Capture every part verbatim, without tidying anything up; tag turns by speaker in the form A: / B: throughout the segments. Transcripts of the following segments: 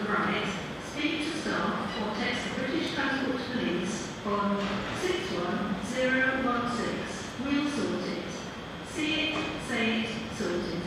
A: override, speak to staff or text the British Transport Police on six one zero one six. We'll sort it. See it, say it, sorted.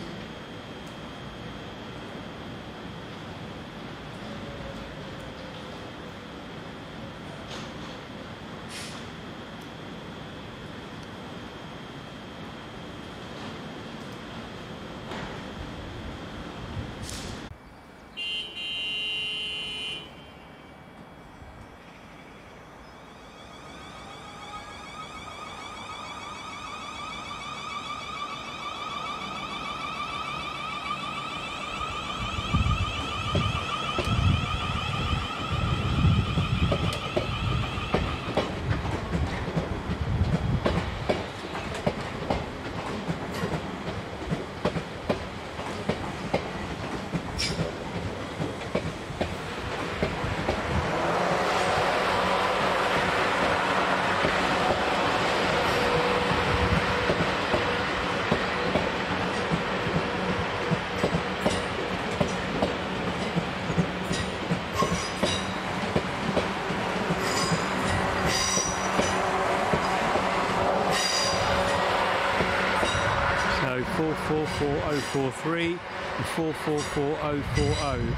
B: four four four oh four three and four four four oh four oh.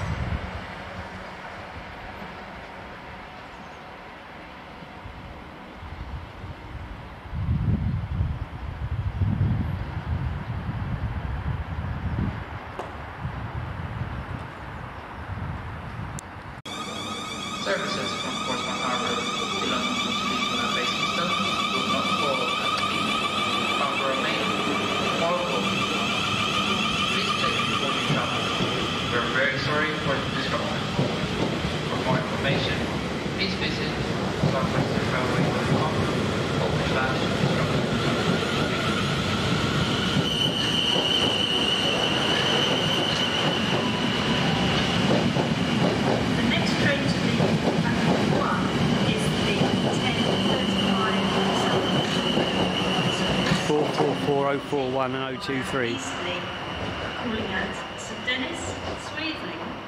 C: Services from Portsmouth Harbour belonging to Sleep and Basingstoke will not fall at the Harbour Main or Home. Please check before you travel. We are very sorry for the disruption. For more information, please visit southampton railway dot com forward slash disruption.
B: four four four oh four one and oh two three.
A: Calling at Saint Dennis, Swavely,